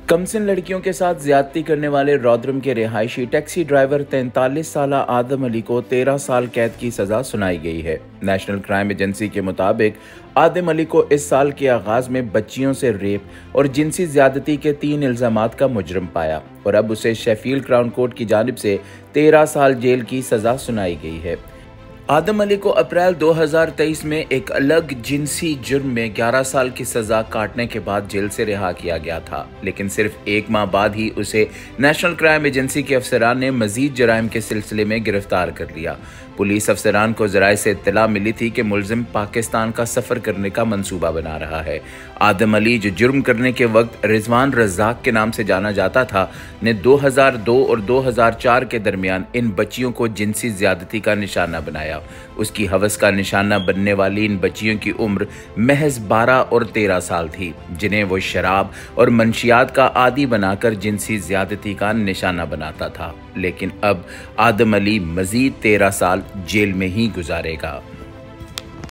कमसिन लड़कियों के साथ ज्यादती करने वाले रौद्रम के रिहायशी टैक्सी ड्राइवर 43 साल आदम अली को 13 साल कैद की सजा सुनाई गई है। नेशनल क्राइम एजेंसी के मुताबिक आदम अली को इस साल के आगाज में बच्चियों से रेप और जिनसी ज्यादती के 3 इल्जामात का मुजरिम पाया और अब उसे शेफील्ड क्राउन कोर्ट की जानिब से 13 साल जेल की सजा सुनाई गई है। आदम अली को अप्रैल 2023 में एक अलग जिनसी जुर्म में 11 साल की सजा काटने के बाद जेल से रिहा किया गया था, लेकिन सिर्फ 1 माह बाद ही उसे नेशनल क्राइम एजेंसी के अफसरान ने मजीद जराइम के सिलसिले में गिरफ्तार कर लिया। पुलिस अफसरान को जराये से इत्तला मिली थी कि मुलजिम पाकिस्तान का सफर करने का मंसूबा बना रहा है। आदम अली, जो जुर्म करने के वक्त रिजवान रज़ाक के नाम से जाना जाता था, ने 2002 और 2004 के दरमियान इन बच्चियों को जिनसी ज्यादती का निशाना बनाया। उसकी हवस का निशाना बनने वाली इन बच्चियों की उम्र महज 12 और 13 साल थी, जिन्हें वो शराब और मंशियात का आदी बनाकर जिनसी ज्यादती का निशाना बनाता था। लेकिन अब आदम अली मजीद 13 साल जेल में ही गुजारेगा।